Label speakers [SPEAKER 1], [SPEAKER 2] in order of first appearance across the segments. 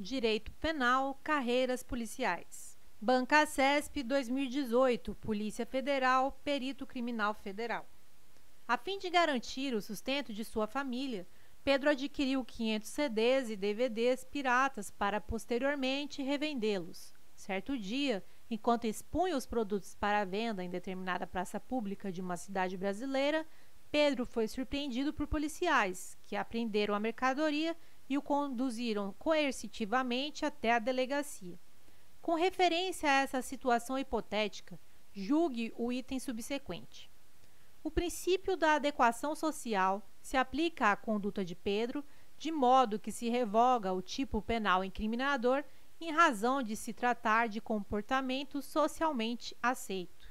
[SPEAKER 1] Direito Penal, Carreiras Policiais. Banca CESP 2018, Polícia Federal, Perito Criminal Federal. A fim de garantir o sustento de sua família, Pedro adquiriu 500 CDs e DVDs piratas para posteriormente revendê-los. Certo dia, enquanto expunha os produtos para venda em determinada praça pública de uma cidade brasileira, Pedro foi surpreendido por policiais, que apreenderam a mercadoria e o conduziram coercitivamente até a delegacia. Com referência a essa situação hipotética, julgue o item subsequente. O princípio da adequação social se aplica à conduta de Pedro, de modo que se revoga o tipo penal incriminador em razão de se tratar de comportamento socialmente aceito.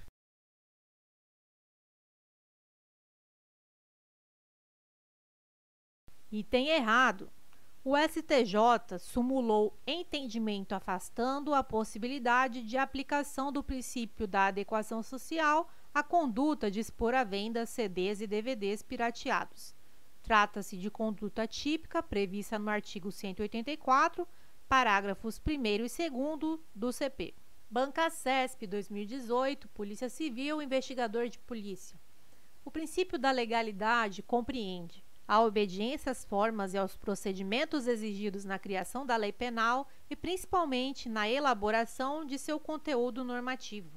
[SPEAKER 1] Item errado. O STJ sumulou entendimento afastando a possibilidade de aplicação do princípio da adequação social à conduta de expor à venda CDs e DVDs pirateados. Trata-se de conduta típica prevista no artigo 184, parágrafos 1º e 2º do CP. Banca CESP 2018, Polícia Civil, Investigador de Polícia. O princípio da legalidade compreende a obediência às formas e aos procedimentos exigidos na criação da lei penal e principalmente na elaboração de seu conteúdo normativo.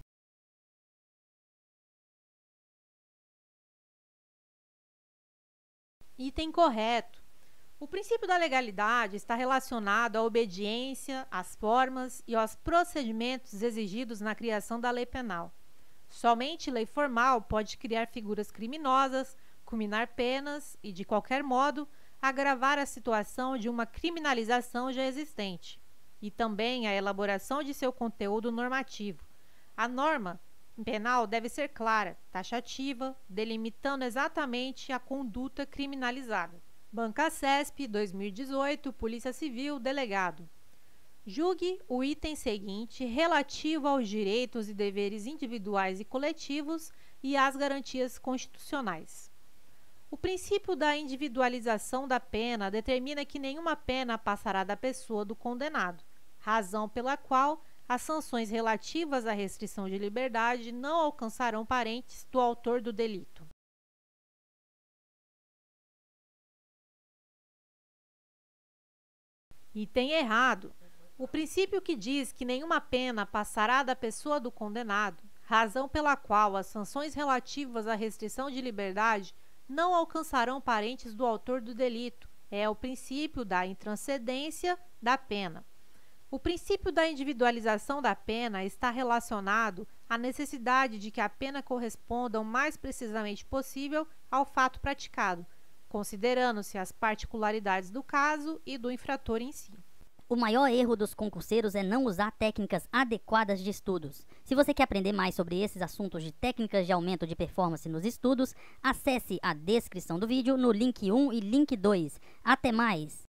[SPEAKER 1] Item correto. O princípio da legalidade está relacionado à obediência, às formas e aos procedimentos exigidos na criação da lei penal. Somente lei formal pode criar figuras criminosas, culminar penas e, de qualquer modo, agravar a situação de uma criminalização já existente, e também a elaboração de seu conteúdo normativo. A norma penal deve ser clara, taxativa, delimitando exatamente a conduta criminalizada. Banca CESP 2018, Polícia Civil, Delegado. Julgue o item seguinte relativo aos direitos e deveres individuais e coletivos e às garantias constitucionais. O princípio da individualização da pena determina que nenhuma pena passará da pessoa do condenado, razão pela qual as sanções relativas à restrição de liberdade não alcançarão parentes do autor do delito. Item errado. O princípio que diz que nenhuma pena passará da pessoa do condenado, razão pela qual as sanções relativas à restrição de liberdade não alcançarão parentes do autor do delito, é o princípio da intranscendência da pena. O princípio da individualização da pena está relacionado à necessidade de que a pena corresponda o mais precisamente possível ao fato praticado, considerando-se as particularidades do caso e do infrator em si.
[SPEAKER 2] O maior erro dos concurseiros é não usar técnicas adequadas de estudos. Se você quer aprender mais sobre esses assuntos de técnicas de aumento de performance nos estudos, acesse a descrição do vídeo no link 1 e link 2. Até mais!